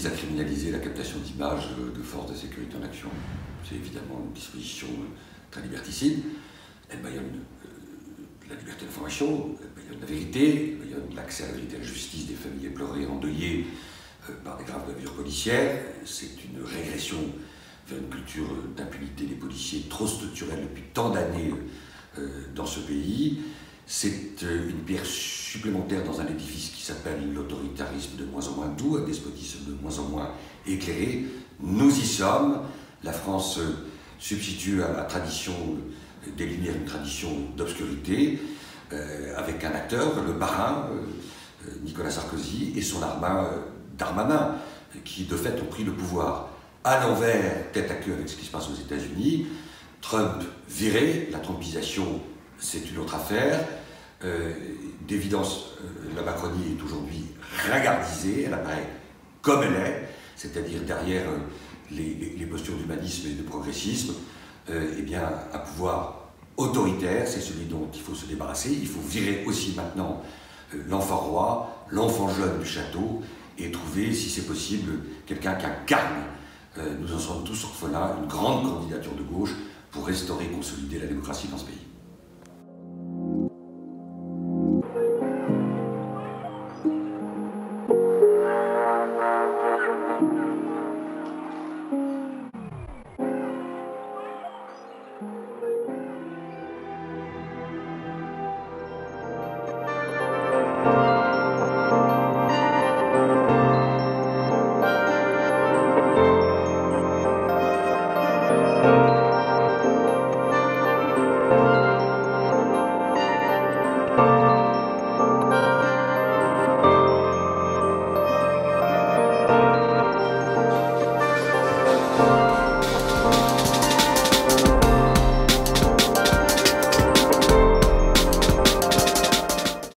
vise à criminaliser la captation d'images de forces de sécurité en action. C'est évidemment une disposition très liberticide. Elle bâillonne la liberté d'information, elle bâillonne la vérité, elle bâillonne l'accès à la vérité et à la justice des familles éplorées, endeuillées par des graves bavures policières. C'est une régression vers une culture d'impunité des policiers trop structurelle depuis tant d'années dans ce pays. C'est une pierre supplémentaire dans un édifice qui s'appelle l'autoritarisme de moins en moins doux, un despotisme de moins en moins éclairé. Nous y sommes. La France substitue à la tradition des Lumières une tradition d'obscurité, avec un acteur, le parrain, Nicolas Sarkozy, et son arma Darmanin, qui de fait ont pris le pouvoir à l'envers, tête à queue avec ce qui se passe aux États-Unis. Trump viré, la trumpisation, c'est une autre affaire. D'évidence, la Macronie est aujourd'hui ringardisée, elle apparaît comme elle est, c'est-à-dire derrière les postures d'humanisme et de progressisme, eh bien, un pouvoir autoritaire, c'est celui dont il faut se débarrasser. Il faut virer aussi maintenant l'enfant roi, l'enfant jeune du château, et trouver, si c'est possible, quelqu'un qui incarne, nous en sommes tous orphelins, une grande candidature de gauche pour restaurer et consolider la démocratie dans ce pays.